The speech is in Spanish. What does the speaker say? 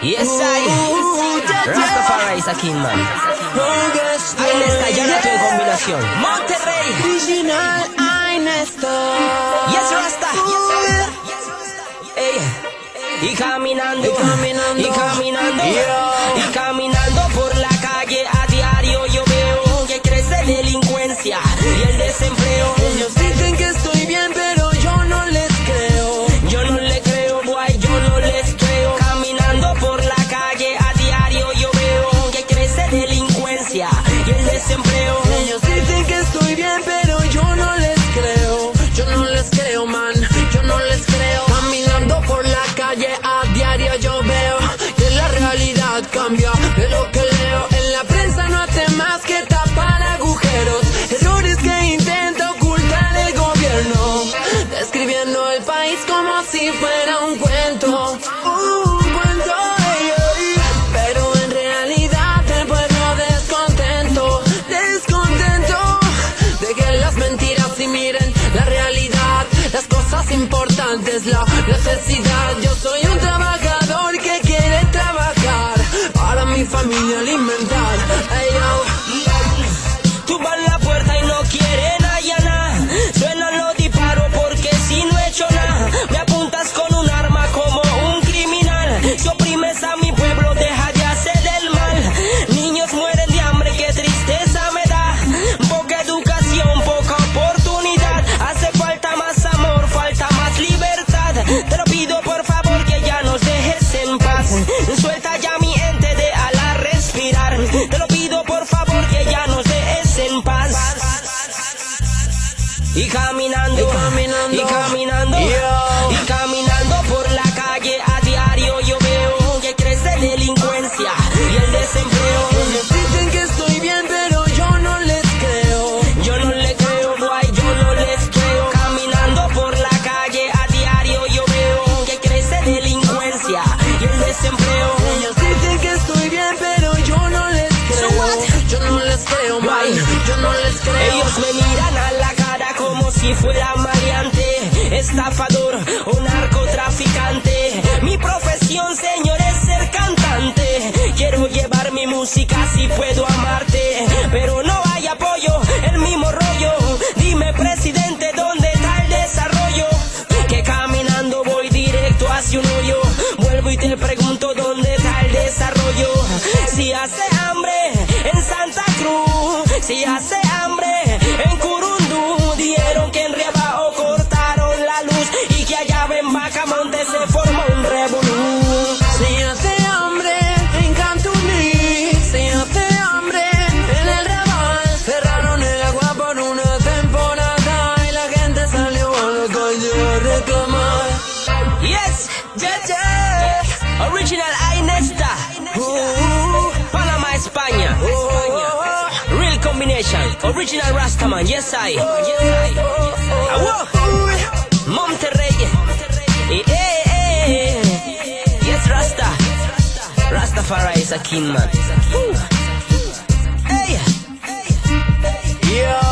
Yes, Rastafari is a king, man. Ahí está, ya no tengo combinación. Monterrey. Original, Yes, Rasta. Ey. Y caminando, y caminando por la calle a diario yo veo que crece delincuencia y el desempleo. Ellos dicen que estoy bien, pero yo no les creo. Yo no le creo, boy, yo no les creo. Caminando por la calle a diario yo veo que crece delincuencia y el desempleo. Ellos dicen que estoy bien, pero yo no les creo. Yo no les creo, man, yo no les creo. Caminando por la calle a diario yo veo que la realidad cambia de lo que leo. En la prensa no hace más que tapar agujeros, errores que intenta ocultar el gobierno, describiendo el país como si fuera un cuento. Pero en realidad el pueblo descontento de que las mentiras y miren la realidad, las cosas importantes, la necesidad. Yo soy un trabajador que quiere trabajar para mi familia alimentar. Hey, yo. Tumban la puerta y no quieren allanar. Suenan los disparos porque si no he hecho nada. Me apuntas con un arma como un criminal. Si oprimes a mi pueblo, deja de hacer el mal. Niños mueren de hambre, qué tristeza me da. Poca educación, poca oportunidad. Hace falta más amor, falta más libertad. Te lo pido por favor que ya nos dejes en paz. Suelta ya mi ente de ala respirar. Te lo pido por favor que ya nos dejes en paz. Y caminando por la calle a diario yo veo que crece delincuencia y el desempleo. Ellos dicen que estoy bien, pero yo no les creo. Yo no le creo, boy, yo no les creo. Caminando por la calle a diario yo veo que crece delincuencia y el desempleo. Ellos dicen que estoy bien, pero yo no les creo. Yo no les creo, man, yo no les creo. Ellos me miran a la cara como si fuera maleante, estafador o narcotraficante. Mi profesión, señor, es ser cantante. Quiero llevar mi música si puedo amarte, pero no hay apoyo, el mismo rollo. Dime, presidente, ¿dónde está el desarrollo? Que caminando voy directo hacia un hoyo. Vuelvo y te pregunto, ¿dónde está el desarrollo? Si hace hambre en Santa Cruz, si hace hambre en Curundú, dijeron que en Riabajo cortaron la luz y que allá en Bacamonte se formó un revolú. Si hace hambre en Cantuní, si hace hambre en el Raval, cerraron el agua por una temporada y la gente salió a la calle a reclamar. Yes, Original Ainesta, Panamá, España. Real combination, original Rastaman, yes I. Monterrey, yes Rasta, Rastafari is a king, man. Hey, Yeah.